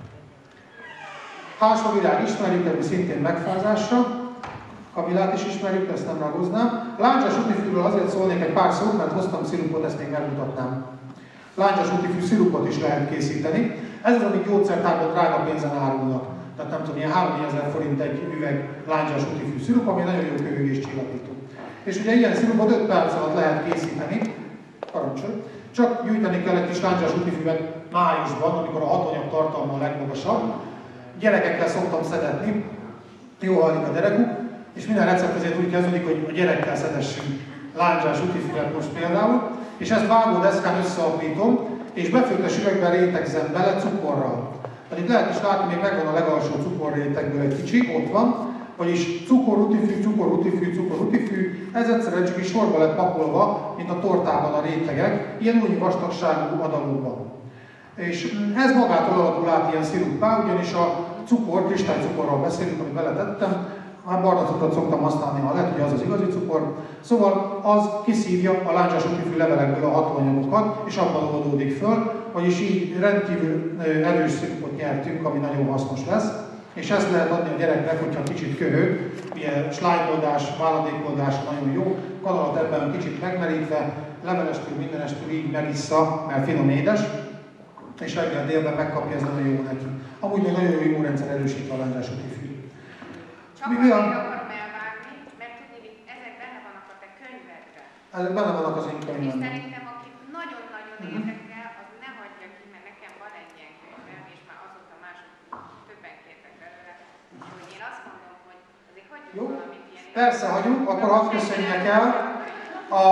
Házfavirág ismerjük, ami szintén megfázásra. Kamillát is ismerjük, ezt nem ragoznám. Lándzsás útifűről azért szólnék egy pár szót, mert hoztam szirupot, ezt még megmutatnám. Lándzsás útifű szirupot is lehet készíteni. Ez az, amit gyógyszertárban drága pénzen árulnak. Tehát nem tudom, ilyen három-négyezer forint egy üveg lándzsás útifű szirup, ami nagyon jó köhögés csillapító. És ugye ilyen szirupot öt perc alatt lehet készíteni. Parancsolj! Csak gyűjteni kell egy kis lándzsás útifűvet májusban, amikor a hatóanyag tartalma a legmagasabb. Gyerekekkel szoktam szedetni, jó hallik a derekuk, és minden recept ezért úgy kezdődik, hogy a gyerekkel szedessünk lándzsás útifüvet most például, és ezt vágódeszkán összeaprítom, és befőttes üvegben rétegzem bele cukorral. Tehát itt lehet is látni, még megvan a legalsó cukorrétegből egy kicsi, ott van, vagyis cukor, utifű, cukor, utifű, cukor, utifű, ez egyszerűen csak is sorba lett pakolva, mint a tortában a rétegek, ilyen új vastagságú adagokban. És ez magától alakul át ilyen sziruppá, ugyanis a cukor, kristálycukorról beszélünk, amit beletettem, már barna cukrot szoktam használni, ha lehet, hogy az az igazi cukor. Szóval az kiszívja a lándzsás útifű levelekből a hatóanyagokat, és abban oldódik föl, vagyis így rendkívül erős szirupot nyertünk, ami nagyon hasznos lesz. És ezt lehet adni a gyereknek, hogyha kicsit köhög, ugye slájmoldás, váladékoldás nagyon jó, kanalat ebben kicsit megmerítve, levelestől, mindenestől így megissza, mert finom édes, és reggel délben megkapja, ez nagyon jó neki. Amúgy még nagyon jó immunrendszer erősítve a lándzsás útifű. Csak mi olyan? Akarom elvágni, mert tudni, hogy ezek benne vannak a te könyvedben. Ezek benne vannak az én könyvemben. És szerintem, aki nagyon-nagyon mm-hmm. érdekel, az ne hagyja ki, mert nekem van egy ilyen könyvem, és már azóta mások többen kértek belőle. Hogy én azt mondom, hogy azért hagyjuk jó. Valamit ilyen. Persze hagyjuk, akkor hadd köszönjek el. A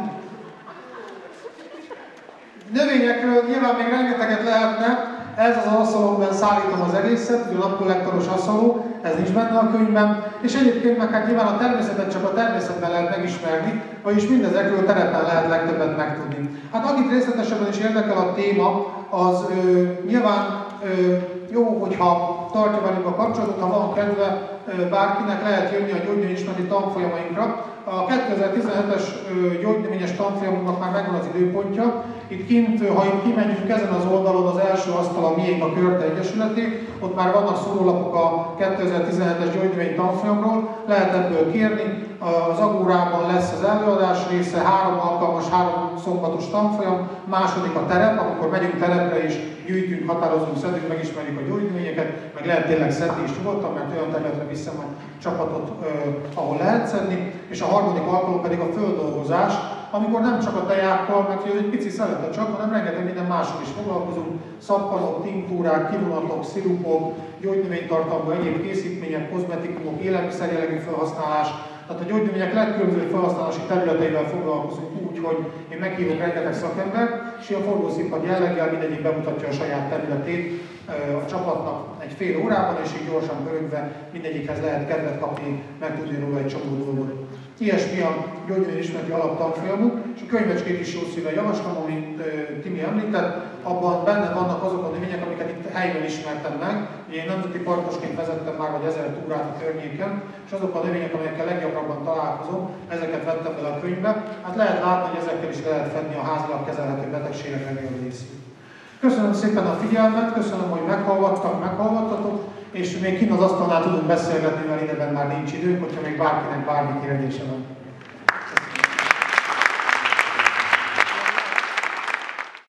növényekről nyilván még rengeteget lehetne. Ez az aszalomban szállítom az egészet, a napkollektoros aszaló, ez nincs benne a könyvben, és egyébként meg hát nyilván a természetet csak a természetben lehet megismerni, vagyis mindezekről terepen lehet legtöbbet megtudni. Hát akit részletesebben is érdekel a téma, az ö, nyilván ö, jó, hogyha tartja velünk a kapcsolatot, ha van kedve, ö, bárkinek lehet jönni a gyógynövényismereti tanfolyamainkra. A kétezer-tizenhetes gyógynövényes tanfolyamunknak már megvan az időpontja. Itt kint, ha itt kimegyünk ezen az oldalon, az első asztal a miénk, a Körte Egyesületé, ott már vannak szórólapok a kétezer-tizenhetes gyógynövény tanfolyamról, lehet ebből kérni. Az Agórában lesz az előadás része, három alkalmas, három szombatos tanfolyam, második a terep, amikor megyünk terepre és gyűjtünk, határozunk, szedünk, megismerjük a gyógynövényeket, meg lehet tényleg szedni is nyugodtan, mert olyan területre viszem a csapatot, eh, ahol lehet szedni, és a harmadik alkalom pedig a földolgozás, amikor nem csak a tejákkal, mert ez egy pici szelete csak, hanem rengeteg minden mással is foglalkozunk, szappanok, tinktúrák, kivonatok, szirupok, gyógynövénytartalmú egyéb készítmények, kozmetikumok, élelmiszerjellegű felhasználás. Tehát a gyógynövények legkülönbözőbb felhasználási területeivel foglalkozunk úgy, hogy én meghívok rengeteg szakembert, és a forgószínpad jelleggel mindegyik bemutatja a saját területét a csapatnak egy fél órában, és így gyorsan pörögve mindegyikhez lehet kedvet kapni, megtudni róla egy csomó dolgot. Ilyesmi a gyógynövényismereti alaptanfolyamuk, és a könyvecskét is jó szíven javaslom, amit Timi említett, abban benne vannak azok a növények, amiket itt helyben ismertem meg. Én nemzeti parkosként vezettem már vagy ezer túrát a környéken, és azok a növények, amelyekkel leggyakrabban találkozom, ezeket vettem bele a könyvbe. Hát lehet látni, hogy ezekkel is le lehet fedni a házilag kezelhető betegségek legnagyobb részét. Köszönöm szépen a figyelmet, köszönöm, hogy meghallgattak, meghallgattatok, és még kint az asztalnál tudunk beszélgetni, mert ideben már nincs időnk, hogyha még bárkinek bármi kérdése van.